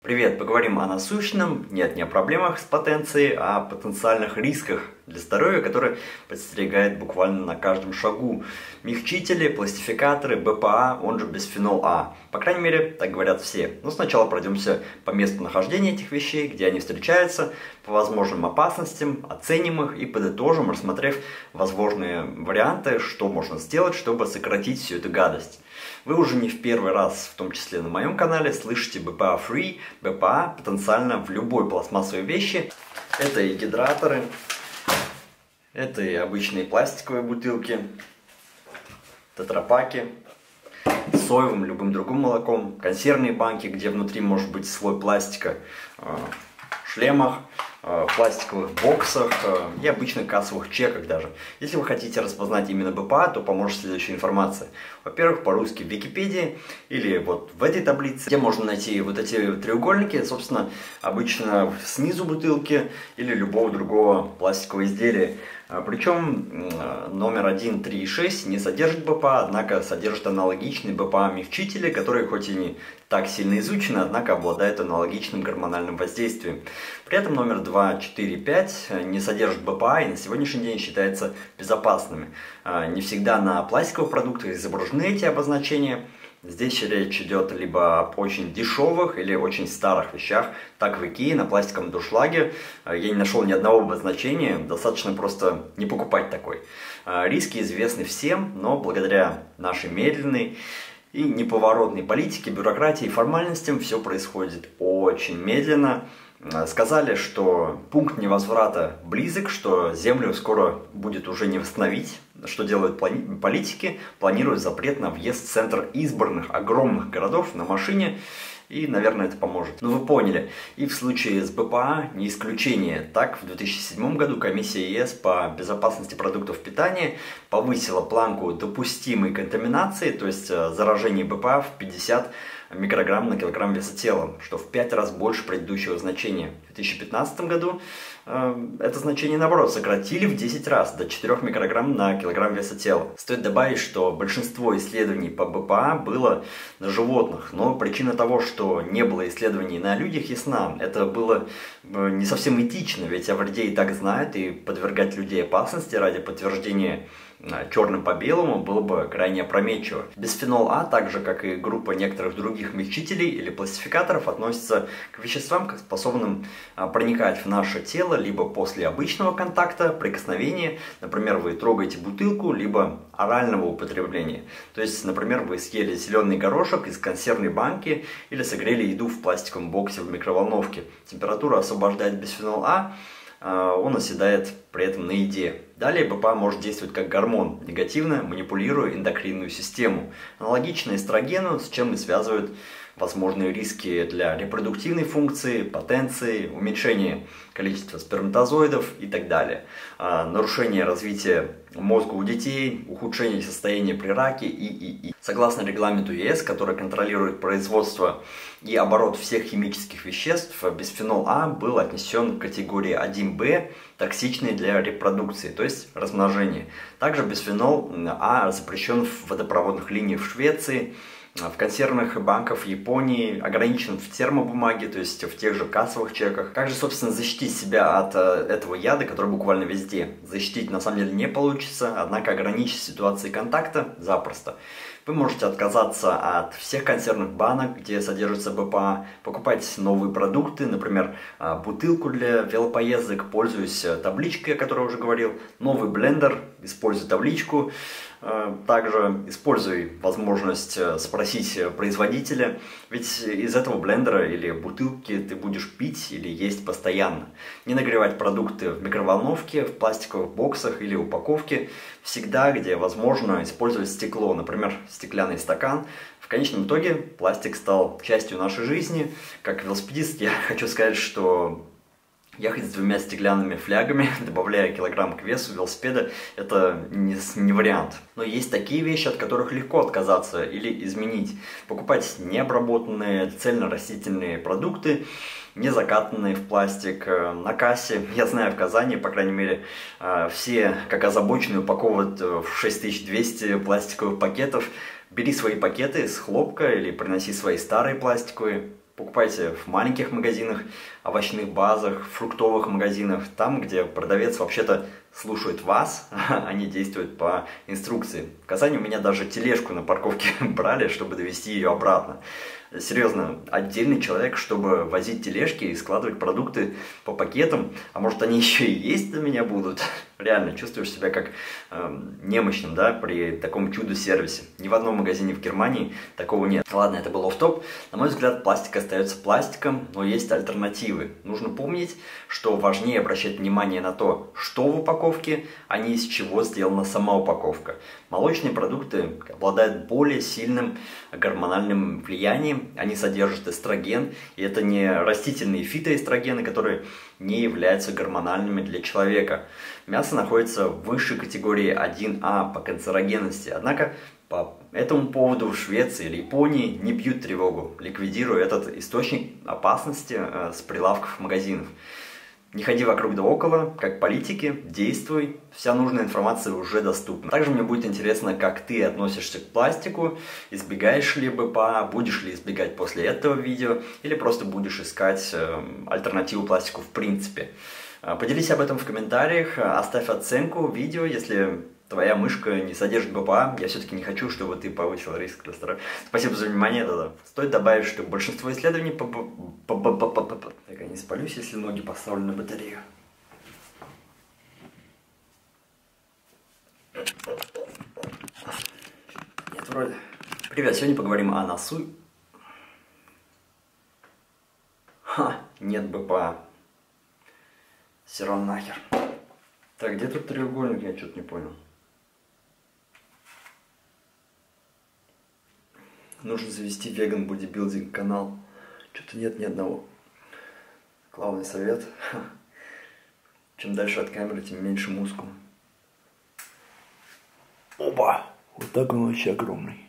Привет, поговорим о насущном, нет, не о проблемах с потенцией, а о потенциальных рисках для здоровья, которые подстерегают буквально на каждом шагу. Мягчители, пластификаторы, БПА, он же бисфенол А. По крайней мере, так говорят все. Но сначала пройдемся по месту нахождения этих вещей, где они встречаются, по возможным опасностям, оценим их и подытожим, рассмотрев возможные варианты, что можно сделать, чтобы сократить всю эту гадость. Вы уже не в первый раз, в том числе на моем канале, слышите BPA-free, BPA потенциально в любой пластмассовой вещи. Это и гидраторы, это и обычные пластиковые бутылки, тетрапаки, с соевым, любым другим молоком, консервные банки, где внутри может быть слой пластика, шлемах, пластиковых боксах и обычных кассовых чеках даже. Если вы хотите распознать именно БПА, то поможет следующая информация. Во-первых, по-русски в Википедии или вот в этой таблице, где можно найти вот эти треугольники, собственно, обычно снизу бутылки или любого другого пластикового изделия. Причем номер 1, 3 и 6 не содержит БПА, однако содержит аналогичные БПА-мягчители, которые хоть и не так сильно изучены, однако обладают аналогичным гормональным воздействием. При этом номер 2, 4, 5 не содержит БПА и на сегодняшний день считается безопасными. Не всегда на пластиковых продуктах изображены эти обозначения. Здесь речь идет либо об очень дешевых или очень старых вещах. Так в Икее на пластиковом дуршлаге я не нашел ни одного обозначения, достаточно просто не покупать такой. Риски известны всем, но благодаря нашей медленной и неповоротной политике, бюрократии и формальностям все происходит очень медленно. Сказали, что пункт невозврата близок, что землю скоро будет уже не восстановить. Что делают политики? Планируют запрет на въезд в центр избранных огромных городов на машине. И, наверное, это поможет. Но вы поняли. И в случае с БПА не исключение. Так, в 2007 году комиссия ЕС по безопасности продуктов питания повысила планку допустимой контаминации, то есть заражения БПА в 50 микрограмм на килограмм веса тела, что в 5 раз больше предыдущего значения. В 2015 году это значение, наоборот, сократили в 10 раз, до 4 микрограмм на килограмм веса тела. Стоит добавить, что большинство исследований по БПА было на животных, но причина того, что не было исследований на людях, ясна. Это было не совсем этично, ведь о вреде и так знают, и подвергать людей опасности ради подтверждения черным по белому было бы крайне опрометчиво. Бисфенол А, так же как и группа некоторых других мягчителей или пластификаторов, относится к веществам, способным проникать в наше тело либо после обычного контакта, прикосновения, например, вы трогаете бутылку, либо орального употребления. То есть, например, вы съели зеленый горошек из консервной банки или согрели еду в пластиковом боксе в микроволновке. Температура освобождает бисфенол А, он оседает при этом на еде. Далее БПА может действовать как гормон, негативно манипулируя эндокринную систему. Аналогично эстрогену, с чем и связывают возможные риски для репродуктивной функции, потенции, уменьшения количества сперматозоидов и так далее. Нарушение развития мозга у детей, ухудшение состояния при раке и. Согласно регламенту ЕС, который контролирует производство и оборот всех химических веществ, бисфенол А был отнесен к категории 1В, токсичный для репродукции, то есть размножения. Также бисфенол А запрещен в водопроводных линиях в Швеции, в консервных банках в Японии, ограничен в термобумаге, то есть в тех же кассовых чеках. Как же, собственно, защитить себя от этого яда, который буквально везде? Защитить на самом деле не получится, однако ограничить ситуации контакта запросто. Вы можете отказаться от всех консервных банок, где содержится БПА, покупать новые продукты, например, бутылку для велопоездок, пользуясь табличкой, о которой я уже говорил, новый блендер, используй табличку. Также используй возможность спросить производителя, ведь из этого блендера или бутылки ты будешь пить или есть постоянно. Не нагревать продукты в микроволновке, в пластиковых боксах или упаковке. Всегда, где возможно, использовать стекло, например, стеклянный стакан. В конечном итоге пластик стал частью нашей жизни. Как велосипедист я хочу сказать, что ехать с 2 стеклянными флягами, добавляя килограмм к весу велосипеда, это не вариант. Но есть такие вещи, от которых легко отказаться или изменить. Покупать необработанные цельнорастительные продукты, не закатанные в пластик. На кассе, я знаю, в Казани, по крайней мере, все, как озабоченные, упаковывают в 6200 пластиковых пакетов. Бери свои пакеты с хлопка или приноси свои старые пластиковые. Покупайте в маленьких магазинах, овощных базах, фруктовых магазинах, там, где продавец вообще-то слушает вас, а не действует по инструкции. В Казани у меня даже тележку на парковке брали, чтобы довести ее обратно. Серьезно, отдельный человек, чтобы возить тележки и складывать продукты по пакетам, а может они еще и есть для меня будут. Реально чувствуешь себя как немощным, да, при таком чудо-сервисе. Ни в одном магазине в Германии такого нет. Ладно, это был офф-топ. На мой взгляд, пластик остается пластиком, но есть альтернативы. Нужно помнить, что важнее обращать внимание на то, что в упаковке, а не из чего сделана сама упаковка. Молочные продукты обладают более сильным гормональным влиянием. Они содержат эстроген, и это не растительные фитоэстрогены, которые не являются гормональными для человека. Мясо находится в высшей категории 1А по канцерогенности, однако по этому поводу в Швеции или Японии не бьют тревогу, ликвидируя этот источник опасности с прилавков магазинов. Не ходи вокруг да около, как политики, действуй, вся нужная информация уже доступна. Также мне будет интересно, как ты относишься к пластику, избегаешь ли БПА, будешь ли избегать после этого видео, или просто будешь искать альтернативу пластику в принципе. Поделись об этом в комментариях, оставь оценку видео, если твоя мышка не содержит БПА. Я все-таки не хочу, чтобы ты повысил риск для здоровья. Спасибо за внимание. Стоит добавить, что большинство исследований... Так, я не спалюсь, если ноги поставлены на батарею. Нет, вроде. Привет, сегодня поговорим о носу. Нет БПА. Все равно нахер. Так, где тут треугольник? Я что-то не понял. Нужно завести веган бодибилдинг канал. Что-то нет ни одного. Главный совет. Чем дальше от камеры, тем меньше мускул. Оба! Вот так он вообще огромный.